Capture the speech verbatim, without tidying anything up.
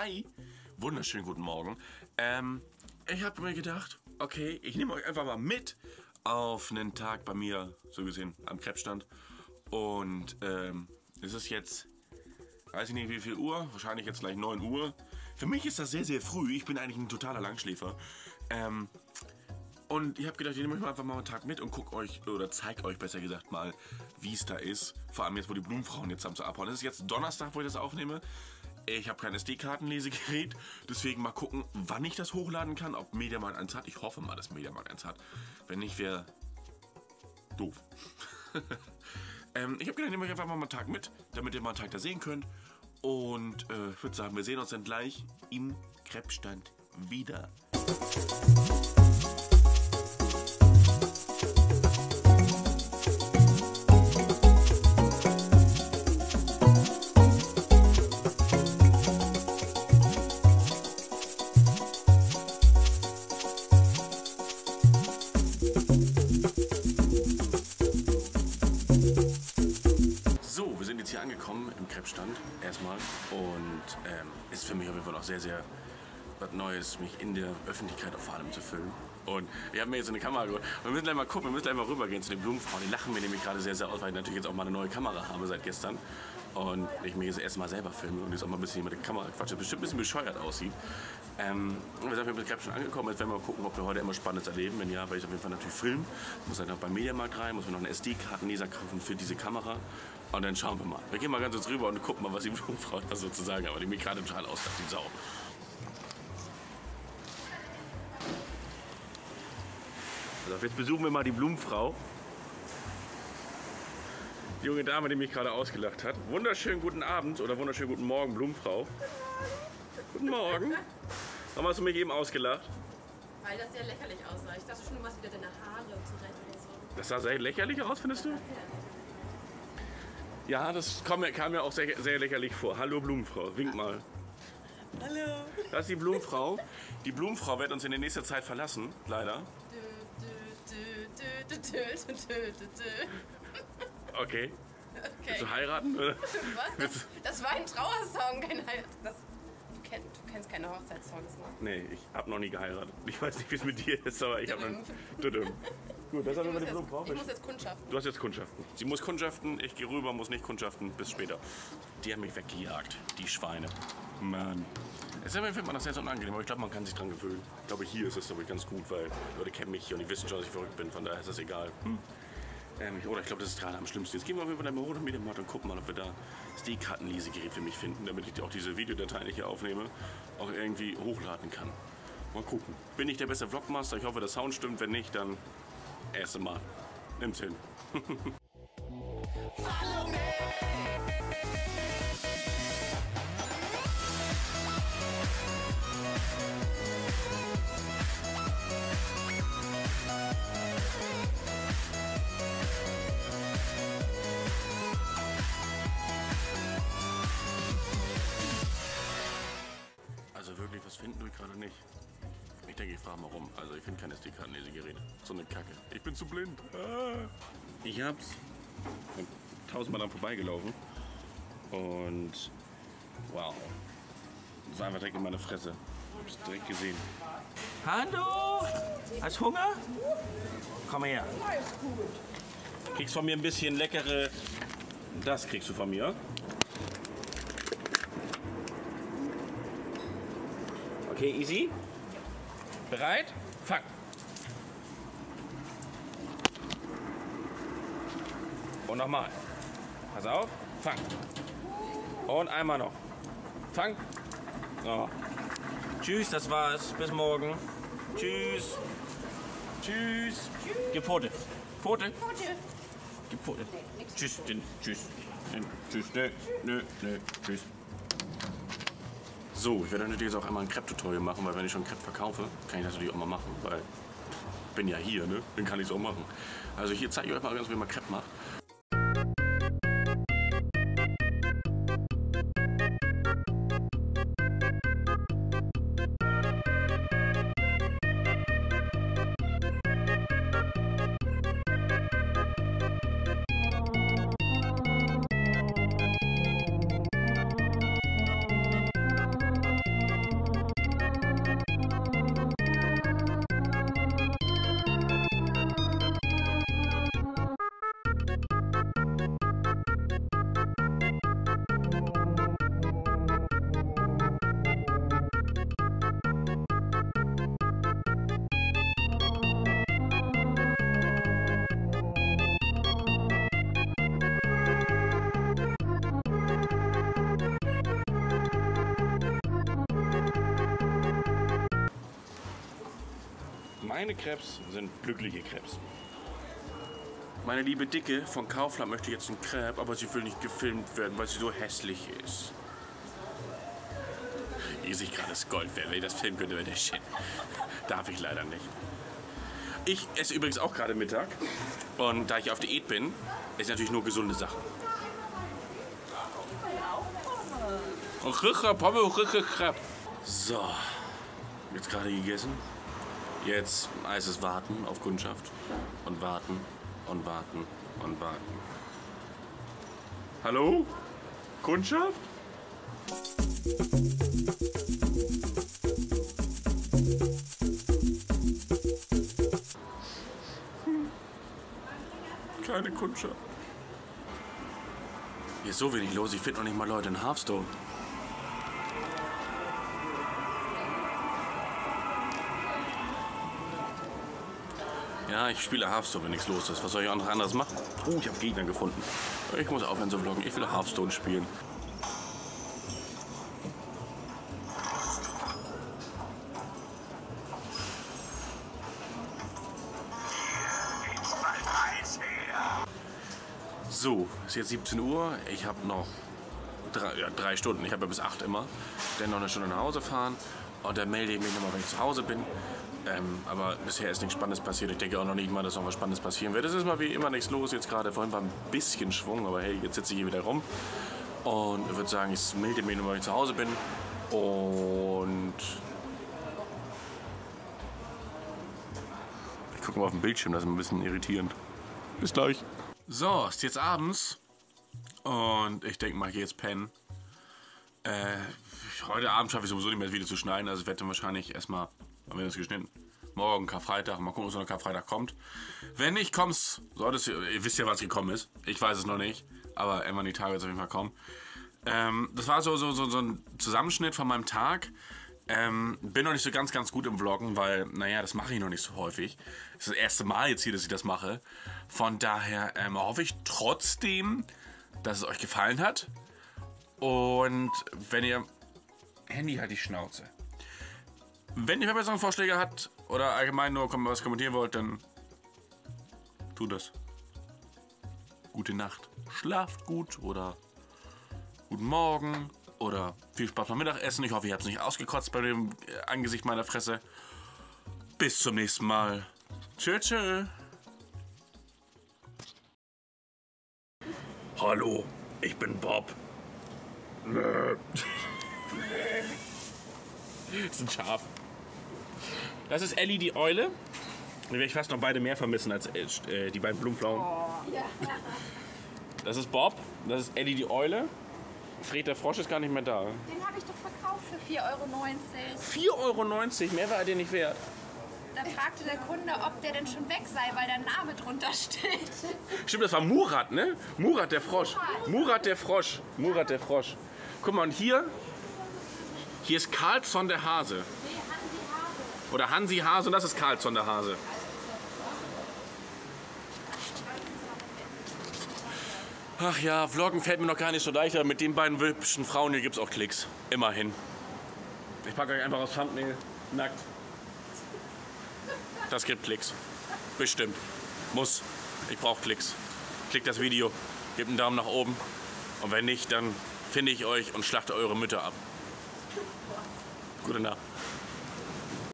Hi, wunderschönen guten Morgen. Ähm, ich habe mir gedacht, okay, ich nehme euch einfach mal mit auf einen Tag bei mir, so gesehen, am Krebsstand. Und ähm, es ist jetzt, weiß ich nicht wie viel Uhr, wahrscheinlich jetzt gleich neun Uhr. Für mich ist das sehr, sehr früh. Ich bin eigentlich ein totaler Langschläfer. Ähm, und ich habe gedacht, ich nehme euch mal einfach mal einen Tag mit und guck euch, oder zeig euch besser gesagt mal, wie es da ist. Vor allem jetzt, wo die Blumenfrauen jetzt haben zu abhauen. Es ist jetzt Donnerstag, wo ich das aufnehme. Ich habe kein S D-Kartenlesegerät, deswegen mal gucken, wann ich das hochladen kann, ob Mediamarkt eins hat. Ich hoffe mal, dass Mediamarkt eins hat. Wenn nicht, wäre doof. ähm, ich habe gedacht, ich nehme euch einfach mal einen Tag mit, damit ihr mal einen Tag da sehen könnt. Und äh, ich würde sagen, wir sehen uns dann gleich im Krebsstand wieder. So, wir sind jetzt hier angekommen im Krebsstand erstmal und ähm, ist für mich auf jeden Fall noch sehr, sehr was Neues, mich in der Öffentlichkeit vor allem zu filmen. Und ich habe mir jetzt eine Kamera geholt. Wir müssen gleich mal gucken, wir müssen gleich mal rübergehen zu den Blumenfrauen. Die lachen mir nämlich gerade sehr, sehr aus, weil ich natürlich jetzt auch mal eine neue Kamera habe seit gestern. Und ich mich jetzt erstmal selber filme und jetzt auch mal ein bisschen mit der Kamera quatsche. Bestimmt ein bisschen bescheuert aussieht. Ähm, wir sind mit dem Krebsstand angekommen. Jetzt werden wir mal gucken, ob wir heute immer Spannendes erleben. Wenn ja, werde ich auf jeden Fall natürlich filmen. Muss dann noch beim Mediamarkt rein, muss mir noch einen S D-Kartenleser kaufen für diese Kamera. Und dann schauen wir mal. Wir gehen mal ganz kurz rüber und gucken mal, was die Blumenfrau da so zu sagen hat. Aber die mich gerade total auslacht, die Sau. Also jetzt besuchen wir mal die Blumenfrau. Die junge Dame, die mich gerade ausgelacht hat. Wunderschönen guten Abend oder wunderschönen guten Morgen, Blumenfrau. Guten Morgen. Warum hast du mich eben ausgelacht? Weil das sehr lächerlich aussah. Ich dachte schon, du machst wieder deine Haare zurecht oder so. Das sah sehr lächerlich aus, findest du? Ja, das kam mir, kam mir auch sehr, sehr lächerlich vor. Hallo Blumenfrau, wink mal. Hallo. Das ist die Blumenfrau. Die Blumenfrau wird uns in der nächsten Zeit verlassen, leider. Okay. Okay. Willst du heiraten? Oder? Was? Das, das war ein Trauersong, kein Heirat. Das, du, kenn, du kennst keine Hochzeitssongs, ne? Nee, ich habe noch nie geheiratet. Ich weiß nicht, wie es mit dir ist, aber ich habe noch... Gut, das haben wir die Blumenfrau. Ich muss jetzt kundschaften. Du hast jetzt kundschaften. Sie muss kundschaften, ich gehe rüber, muss nicht kundschaften. Bis später. Die haben mich weggejagt, die Schweine. Mann. Es findet man das sehr so unangenehm, aber ich glaube, man kann sich dran gewöhnen. Ich glaube, hier ist es glaube ich ganz gut, weil die Leute kennen mich hier und die wissen schon, dass ich verrückt bin. Von daher ist das egal. Hm. Ähm, ich, oder ich glaube, das ist gerade am schlimmsten. Jetzt gehen wir auf jeden Fall mal mit dem Mod und gucken mal, ob wir da das S D-Kartenlesegerät für mich finden, damit ich auch diese Videodateien, die ich hier aufnehme, auch irgendwie hochladen kann. Mal gucken. Bin ich der beste Vlogmaster? Ich hoffe, der Sound stimmt. Wenn nicht, dann erste Mal. Nimm's hin. Also wirklich, was finden wir gerade nicht? Ich denke, ich frage mal rum. Also ich finde kein S D-Kartenlesegerät. So eine Kacke. Ich bin zu blind. Ah. Ich hab's. Bin tausendmal dran vorbeigelaufen. Und wow. Das war einfach direkt in meine Fresse. Ich hab's direkt gesehen. Hallo? Hast Hunger? Komm her. Kriegst von mir ein bisschen leckere... Das kriegst du von mir. Okay, easy. Bereit? Fang. Und nochmal. Pass auf. Fang. Und einmal noch. Fang. Oh. Tschüss, das war's. Bis morgen. Tschüss. Tschüss. Gib Pfote. Pfote. Gib Pfote. Tschüss. Tschüss. Tschüss. Nö. Nö. Nö. Tschüss. So, ich werde natürlich jetzt auch einmal ein Crepe-Tutorial machen, weil wenn ich schon Crepe verkaufe, kann ich das natürlich auch mal machen, weil ich bin ja hier, ne? Dann kann ich es auch machen. Also hier zeige ich euch mal ganz, wie man Crepe macht. kleine Krebs sind glückliche Krebs. Meine liebe Dicke von Kaufland möchte jetzt einen Crepe, aber sie will nicht gefilmt werden, weil sie so hässlich ist. Hier sehe ich gerade das Gold wäre. Wenn ich das filmen könnte, wäre der Shit. Darf ich leider nicht. Ich esse übrigens auch gerade Mittag. Und da ich auf Diät bin, ist natürlich nur gesunde Sachen. So, jetzt gerade gegessen. Jetzt heißt es warten auf Kundschaft. Und warten und warten und warten. Hallo? Kundschaft? Keine Kundschaft. Hier ist so wenig los, ich finde noch nicht mal Leute in Hearthstone. Ja, ich spiele Hearthstone, wenn nichts los ist. Was soll ich auch noch anderes machen? Oh, ich habe Gegner gefunden. Ich muss aufhören zu vloggen. Ich will Hearthstone spielen. So, ist jetzt siebzehn Uhr. Ich habe noch drei, ja, drei Stunden. Ich habe ja bis acht immer. Dann noch eine Stunde nach Hause fahren. Und dann melde ich mich nochmal, wenn ich zu Hause bin. Ähm, aber bisher ist nichts Spannendes passiert. Ich denke auch noch nicht mal, dass noch was Spannendes passieren wird. Es ist mal wie immer nichts los. Jetzt gerade vorhin war ein bisschen Schwung, aber hey, jetzt sitze ich hier wieder rum. Und ich würde sagen, ich melde mich nochmal, wenn ich zu Hause bin. Und ich gucke mal auf den Bildschirm, das ist ein bisschen irritierend. Bis gleich. So, ist jetzt abends. Und ich denke mal, ich gehe jetzt pennen. Äh, heute Abend schaffe ich sowieso nicht mehr das Video zu schneiden. Also ich werde dann wahrscheinlich erstmal, haben wir das geschnitten, morgen Karfreitag, mal gucken, ob so ein Karfreitag kommt. Wenn nicht, kommt's, solltest ihr, ihr wisst ja, was gekommen ist. Ich weiß es noch nicht, aber irgendwann die Tage wird es auf jeden Fall kommen. Ähm, das war so, so, so, so ein Zusammenschnitt von meinem Tag. Ähm, bin noch nicht so ganz, ganz gut im Vloggen, weil, naja, das mache ich noch nicht so häufig. Das ist das erste Mal jetzt hier, dass ich das mache. Von daher ähm, hoffe ich trotzdem, dass es euch gefallen hat. Und wenn ihr... Handy halt die Schnauze. Wenn ihr Verbesserungsvorschläge habt oder allgemein nur was kommentieren wollt, dann tut das. Gute Nacht. Schlaft gut oder guten Morgen oder viel Spaß beim Mittagessen. Ich hoffe, ihr habt es nicht ausgekotzt bei dem Angesicht meiner Fresse. Bis zum nächsten Mal. Tschö, tschö. Hallo, ich bin Bob. Das ist ein Schaf. Das ist Ellie, die Eule. Die werde ich fast noch beide mehr vermissen als äh, die beiden Blumenpflaumen. Oh. Das ist Bob, das ist Ellie, die Eule. Fred, der Frosch, ist gar nicht mehr da. Den habe ich doch verkauft für vier Euro neunzig. vier Euro neunzig? Mehr war er dir nicht wert. Da fragte der Kunde, ob der denn schon weg sei, weil der Name drunter steht. Stimmt, das war Murat, ne? Murat, der Frosch. Murat, der Frosch. Murat, der Frosch. Guck mal, und hier, hier ist Karlsson der Hase. Nee, Hansi Hase. Oder Hansi Hase und das ist Karlsson der Hase. Ach ja, Vloggen fällt mir noch gar nicht so leicht, aber mit den beiden hübschen Frauen hier gibt es auch Klicks. Immerhin. Ich packe euch einfach aufs Thumbnail. Nackt. Das gibt Klicks. Bestimmt. Muss. Ich brauche Klicks. Klickt das Video, gebt einen Daumen nach oben. Und wenn nicht, dann finde ich euch und schlachte eure Mütter ab. Gute Nacht.